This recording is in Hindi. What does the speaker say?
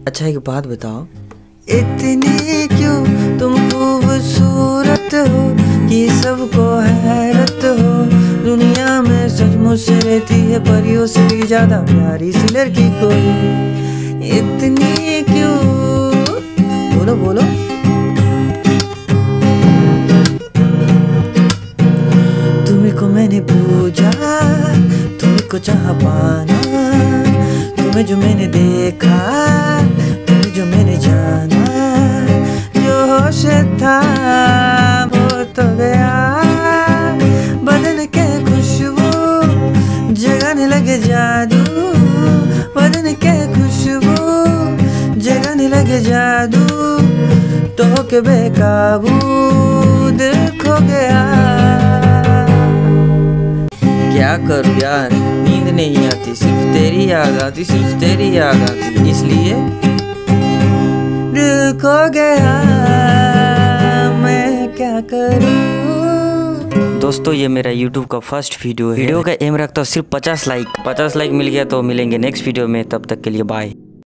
अच्छा एक बात बताओ, इतनी क्यों तुम खूबसूरत हो कि सबको हैरत हो। दुनिया में सचमुच से रहती है परियों से भी ज्यादा प्यारी सी लड़की कोई। इतनी क्यों, बोलो बोलो। तुम्ही को मैंने पूछा, तुम्ही को चाहा पाना, तुम्हें जो मैंने देखा, तुम्हें जो मैंने जाना, जो होश था वो तो गया। बदन के खुशबू जगाने लगे जादू, बदन के खुशबू जगाने लगे जादू। तो के बेकाबू दिल खो गया। क्या करूँ यार, नींद नहीं आती, सिर्फ तेरी याद आती, सिर्फ तेरी याद आती, इसलिए दिल खो गया, मैं क्या करूं। दोस्तों ये मेरा YouTube का फर्स्ट वीडियो है। वीडियो का एम रखता हूँ सिर्फ 50 लाइक मिल गया तो मिलेंगे नेक्स्ट वीडियो में। तब तक के लिए बाय।